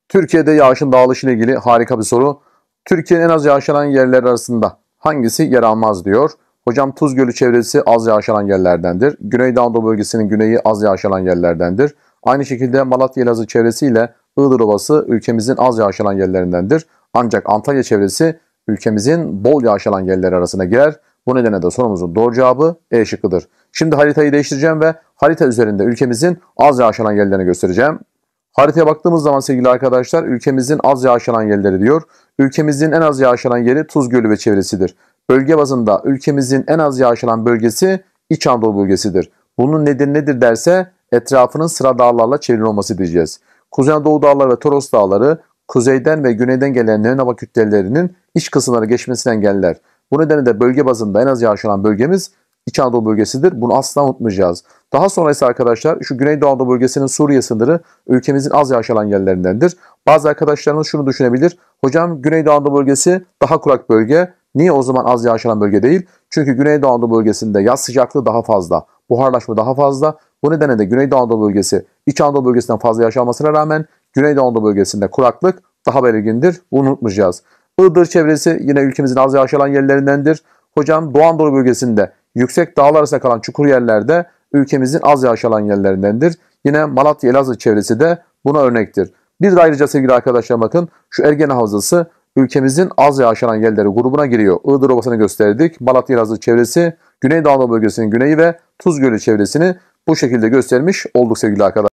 Türkiye'de yağışın dağılışı ile ilgili harika bir soru. Türkiye'nin en az yağışlanan yerler arasında hangisi yer almaz diyor. Hocam Tuz Gölü çevresi az yağışlanan yerlerdendir. Güneydoğu Anadolu bölgesinin güneyi az yağışlanan yerlerdendir. Aynı şekilde Malatya Elazığ çevresi ile Iğdır Ovası ülkemizin az yağışlanan yerlerindendir. Ancak Antalya çevresi ülkemizin bol yağışlanan yerler arasına girer. Bu nedenle de sorumuzun doğru cevabı E şıkkıdır. Şimdi haritayı değiştireceğim ve harita üzerinde ülkemizin az yağışlanan yerlerini göstereceğim. Haritaya baktığımız zaman sevgili arkadaşlar ülkemizin az yağışlanan yerleri diyor. Ülkemizin en az yağışlanan yeri Tuz Gölü ve çevresidir. Bölge bazında ülkemizin en az yağışlanan bölgesi İç Anadolu bölgesidir. Bunun nedeni nedir derse etrafının sıra dağlarla çevrili olması diyeceğiz. Kuzey Anadolu dağları ve Toros dağları kuzeyden ve güneyden gelen nerin hava kütlelerinin iç kısımları geçmesini engeller. Bu nedenle de bölge bazında en az yağışlanan bölgemiz İç Anadolu bölgesidir. Bunu asla unutmayacağız. Daha sonra ise arkadaşlar şu Güneydoğu Anadolu bölgesinin Suriye sınırı ülkemizin az yağışlanan yerlerindendir. Bazı arkadaşlarımız şunu düşünebilir. Hocam Güneydoğu Anadolu bölgesi daha kurak bölge. Niye o zaman az yağışlanan bölge değil? Çünkü Güneydoğu Anadolu bölgesinde yaz sıcaklığı daha fazla. Buharlaşma daha fazla. Bu nedenle de Güneydoğu Anadolu bölgesi İç Anadolu bölgesinden fazla yağış almasına rağmen Güneydoğu Anadolu bölgesinde kuraklık daha belirgindir. Bunu unutmayacağız. Iğdır çevresi yine ülkemizin az yağışlanan yerlerindendir. Hocam Doğu Anadolu bölgesinde yüksek dağlar arasında kalan çukur yerlerde ülkemizin az yağışlanan yerlerindendir. Yine Malatya Elazığ çevresi de buna örnektir. Bir de ayrıca sevgili arkadaşlar bakın şu Ergene Havzası ülkemizin az yağışlanan yerleri grubuna giriyor. Iğdır Ovası'nı gösterdik. Malatya Elazığ çevresi, Güneydoğu Anadolu bölgesinin güneyi ve Tuz Gölü çevresini bu şekilde göstermiş olduk sevgili arkadaşlar.